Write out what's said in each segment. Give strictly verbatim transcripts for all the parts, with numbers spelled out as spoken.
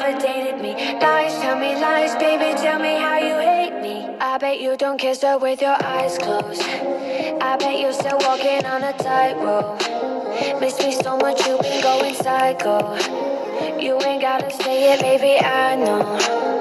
never dated me. Lies, tell me lies, baby, tell me how you hate me. I bet you don't kiss her with your eyes closed. I bet you're still walking on a tightrope. Miss me so much, you've been going psycho. You ain't gotta say it, baby, I know.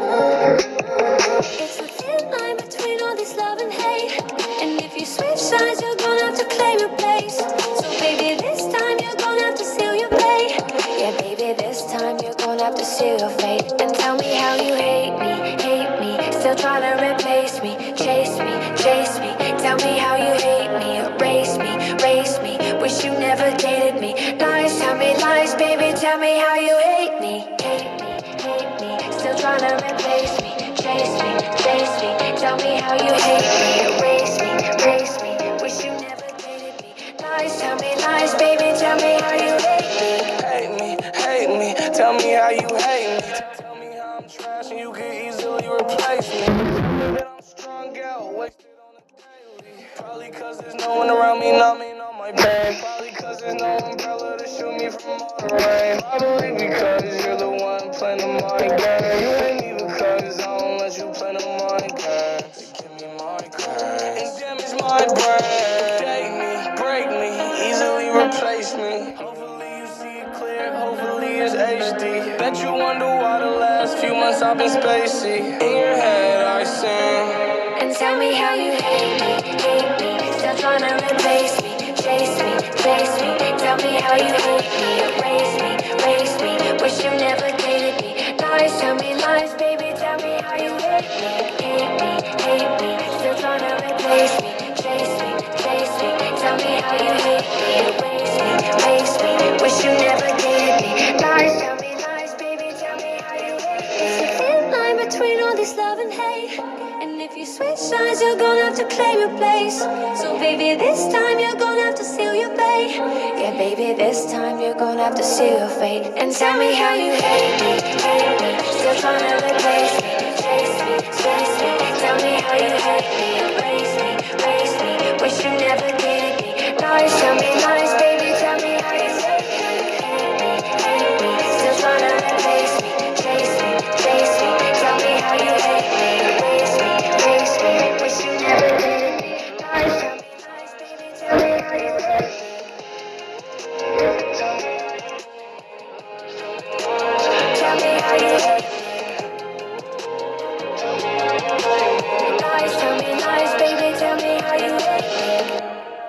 It's a thin line between all this love and hate. And if you switch sides, you're gonna have to claim your place. So baby, this time you're gonna have to seal your fate. Yeah, baby, this time you're gonna have to seal your fate. And tell me how you hate me, hate me. Still trying to replace me, chase me, chase me. Tell me how you hate me, erase me, erase me. Wish you never dated me. Lies, tell me lies, baby, tell me how you hate me. Hate me, hate me. Still trying to replace me, chase me, chase me. Tell me how you hate me, erase me, erase me. Wish you never dated me. Lies, tell me lies, baby, tell me how you hate me. Hate me, hate me, tell me how you hate me. Tell me how I'm trash and you can easily replace me. That I'm strung out, wasted on a daily. Probably cause there's no one around me numbing on my pain. Probably cause there's no umbrella to shoot me from all the rain. Probably because you're the one playing the mind game. You hate me because I don't let you play the mind game. You give me my game and damage my brain. Date me, break me, easily replace me. Hopefully you see it clear, hopefully it's H D. Bet you wonder why the last few months I've been spacey. In your head I sing. And tell me how you hate me, hate me. Still trying to replace me, chase me, chase me. Tell me how you hate me, erase me, erase me. Wish you never dated me. Lies, tell me lies, baby, tell me how you hate me. Hate me, hate me. Still trying to replace me, chase me, chase me. Tell me how you hate me, erase me, erase me. Wish you never dated me. Lies, tell me lies, baby, tell me how you hate me. It's a thin line between all this love and hate. And if you switch sides, you're gonna have to claim your place. So baby, this time you're gonna have to seal your fate. Yeah, baby, this time you're gonna have to seal your fate. And tell me how you hate me, hate me. Still trying to replace me, chase me, chase me. Tell me how you hate me, erase me, erase me. Wish you never dated me. Lies, tell me lies, baby, tell me how you hate me, hate me, hate me. Still trying to replace me, chase me, chase me. Tell me how you hate me, erase me, erase me. Wish you never dated me. Lies, tell me lies, baby, tell me how you hate me. Tell me how you hate me. Lies, tell me lies, baby, tell me how you hate me.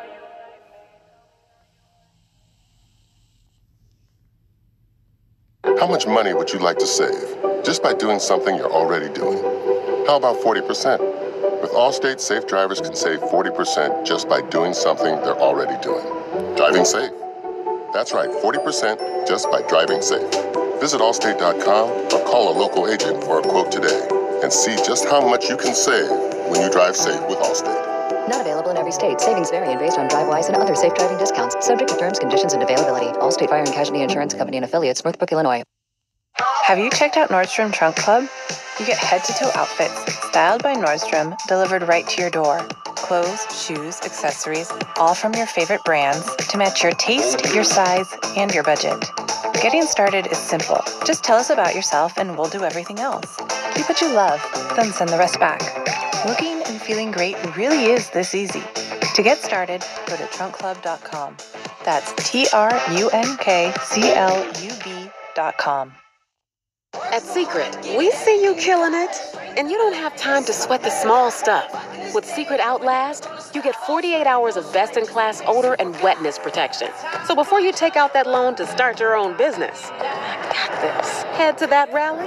How much money would you like to save just by doing something you're already doing? How about forty percent? With Allstate, safe drivers can save forty percent just by doing something they're already doing. Driving safe. That's right, forty percent just by driving safe. Visit allstate dot com or call a local agent for a quote today and see just how much you can save when you drive safe with Allstate. Not available in every state. Savings vary based on DriveWise and other safe driving discounts. Subject to terms, conditions, and availability. Allstate Fire and Casualty Insurance Company and affiliates, Northbrook, Illinois. Have you checked out Nordstrom Trunk Club? You get head-to-toe outfits, styled by Nordstrom, delivered right to your door. Clothes, shoes, accessories, all from your favorite brands to match your taste, your size, and your budget. Getting started is simple. Just tell us about yourself and we'll do everything else. Keep what you love, then send the rest back. Looking and feeling great really is this easy. To get started, go to trunk club dot com. That's T R U N K C L U B dot com. At Secret, we see you killing it, and you don't have time to sweat the small stuff. With Secret Outlast, you get forty-eight hours of best-in-class odor and wetness protection. So before you take out that loan to start your own business, I got this. Head to that rally,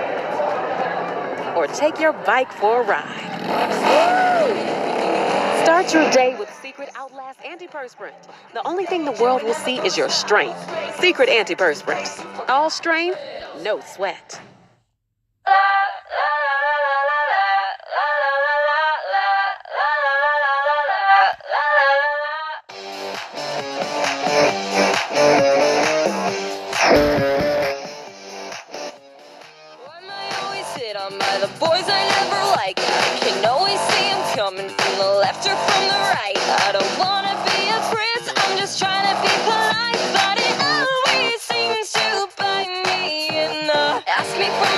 or take your bike for a ride. Start your day with Secret Outlast Antiperspirant. The only thing the world will see is your strength. Secret Antiperspirant. All strength, no sweat. By the boys I never like, I can always see them coming from the left or from the right. I don't wanna be a prince, I'm just trying to be polite, but it always seems to bite me in the ask me for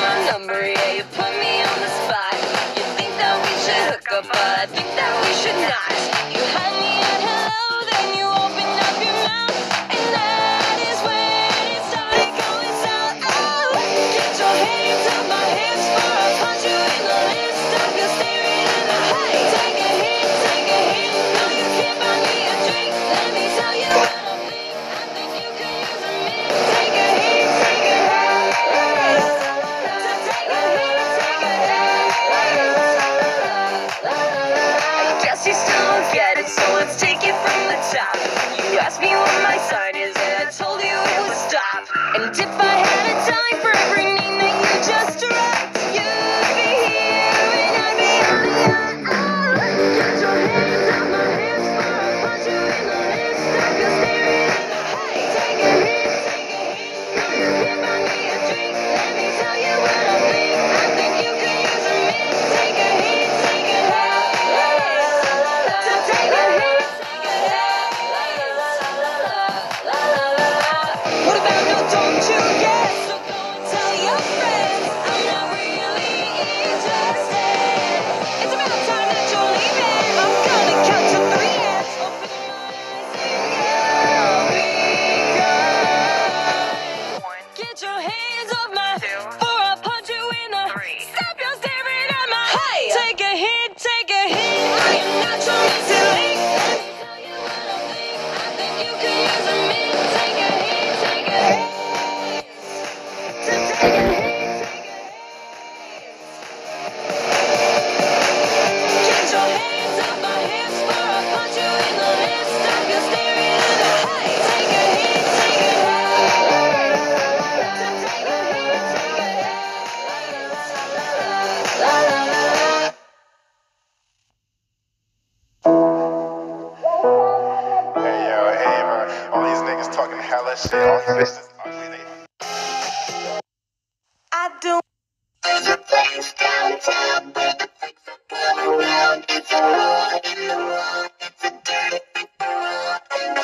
that shit. All these bitches ugly. They I do. There's a place downtown where the freaks are come around. It's a hole in the wall. It's a dirty freak world.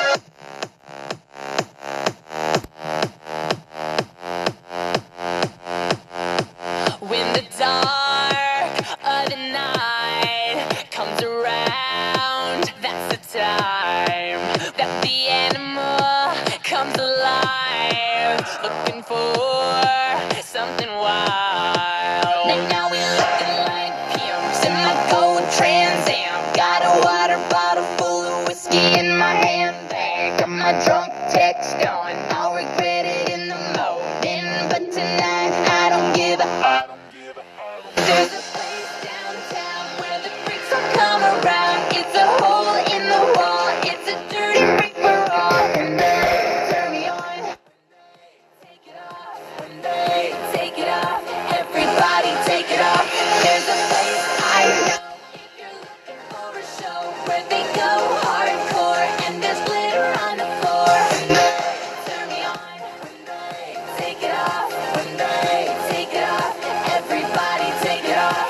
When the dark of the night comes around, that's the time that the animal comes alive, looking for something wild. And now we're looking like pimps in my gold Trans Am. Got a water bottle full of whiskey in my handbag. Got my drunk text on, I'll regret it in the morning, but tonight I don't give a. There's a place downtown where the freaks will come around. It's a hole in the wall. It's a dirty freak for all. And they turn me on. Take it off. When they take it off. Everybody take it off. There's a place I know if you're looking for a show where they go hardcore and there's glitter on the floor. When they turn me on. When they take it off. When they take it off. Everybody take it off.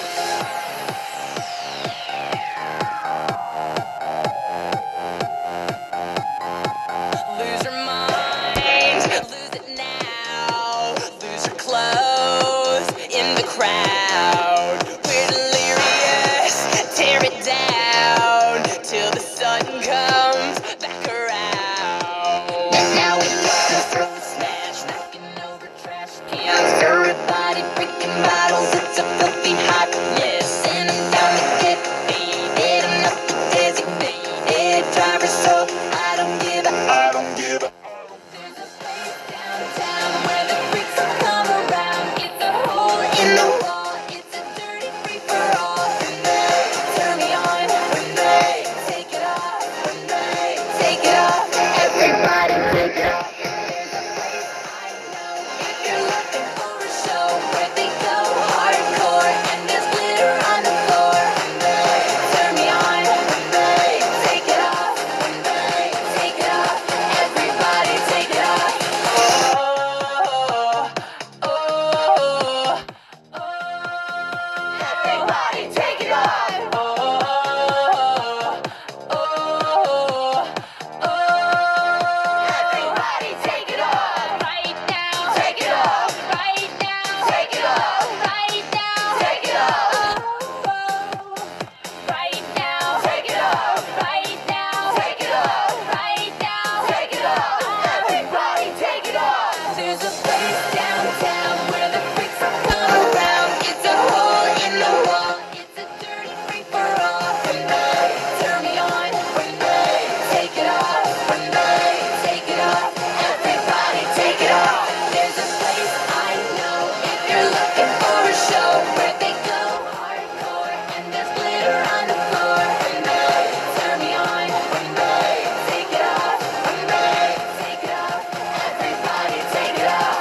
Lose your mind, lose it now. Lose your clothes in the crowd. We're delirious, tear it down till the sun comes back around. And now we're looking through smash, knocking over trash cans. Everybody freaking bottles, it's a filthy hot mess. And I'm down to get faded, I'm not the designated driver, so I don't give a. I don't give a. There's a place downtown where the freaks will come around. It's a hole in the wall. It's a dirty free for all. When they turn me on. When they take it off. When they take it off. Everybody take it off. There's a place I know if you're looking for a show where they go hardcore and there's glitter on the floor. When they turn me on. When they take it off. When they take it off. Everybody take it off. Oh, oh, oh, oh. Everybody take it off. Oh, oh, oh, oh. Everybody take it off. Right now. Take it off. Right now. Take it off. Right now. Take it off. Right now. Take it off. Right now. Take it off. Right now. Take it off. Everybody take it off. There's a place downtown where the freaks will come around. It's a hole in the wall. It's a dirty free for all. When they turn me on. When they take it off. When they take it off. Everybody take it off. There's a place I know if you're looking for a show where they go hardcore and there's glitter on the floor. When they turn me on. When they take it off. When they take it off. Everybody take it off.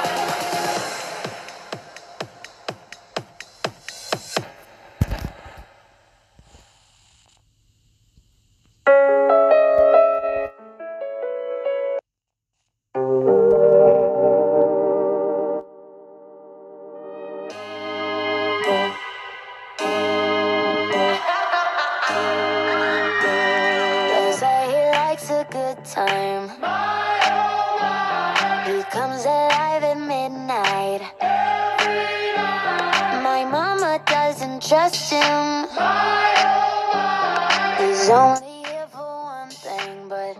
They say he likes a good time. He comes alive at midnight. My mama doesn't trust him. He's only here for one thing, but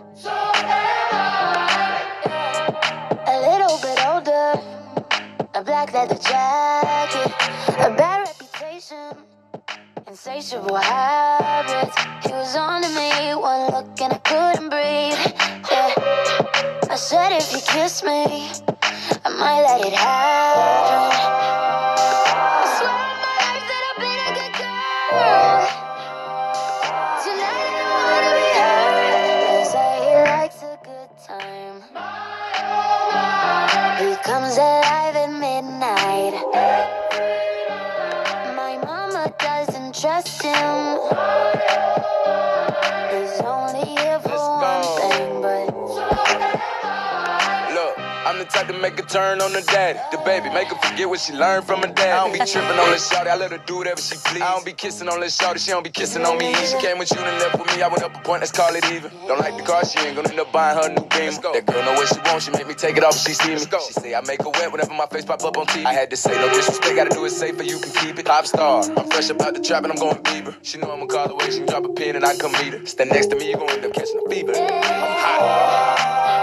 a little bit older, a black leather jacket, a bad reputation, insatiable habits. He was on to me, one look and I couldn't breathe. Yeah. I said if you kiss me, I might let it happen. I swear on my life that I've been a good girl. Tonight I don't wanna be hurt. They say he likes a good time. He comes alive at midnight. My mama doesn't trust him. He's only here for one thing, but I'm the type to make a turn on the daddy. The baby, make her forget what she learned from her dad. I don't be tripping on this shawty, I let her do whatever she please. I don't be kissing on this shawty, she don't be kissing on me. She came with you and left with me, I went up a point, let's call it even. Don't like the car, she ain't gonna end up buying her a new beam. That girl know what she wants, she make me take it off if she see me. She say I make her wet whenever my face pop up on T V. I had to say no disrespect, gotta do it safer, you can keep it. Pop star, I'm fresh about the trap and I'm going Bieber. She know I'ma call away, she can drop a pin and I come meet her. Stand next to me, you gon' end up catching a fever. I'm hot.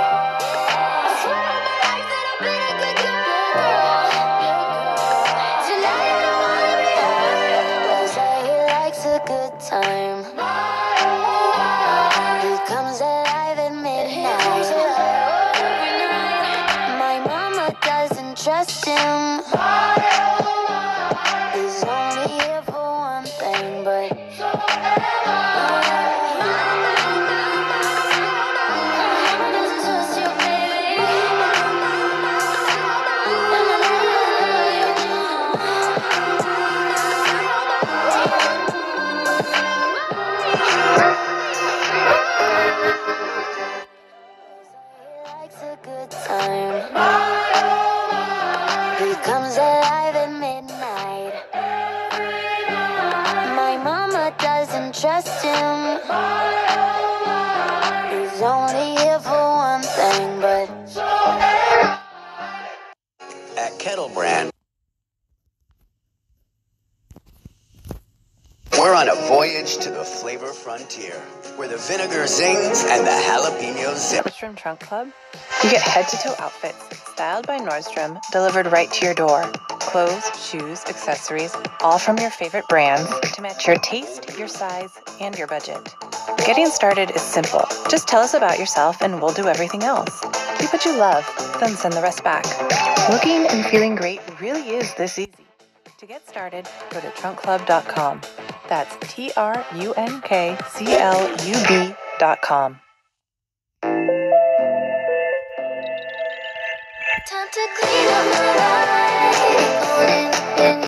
Time. He comes alive at midnight. My mama doesn't trust him. He's only here for one thing, but time. He comes alive at midnight. My mama doesn't trust him. He's only here for one thing, but at Kettle Brand, we're on a voyage to the flavor frontier, where the vinegar zings and the jalapeno zip. Nordstrom Trunk Club? You get head-to-toe outfits styled by Nordstrom, delivered right to your door. Clothes, shoes, accessories, all from your favorite brands to match your taste, your size, and your budget. Getting started is simple. Just tell us about yourself and we'll do everything else. Keep what you love, then send the rest back. Looking and feeling great really is this easy. To get started, go to trunk club dot com. That's T R U N K C L U B dot com. time to clean up my life.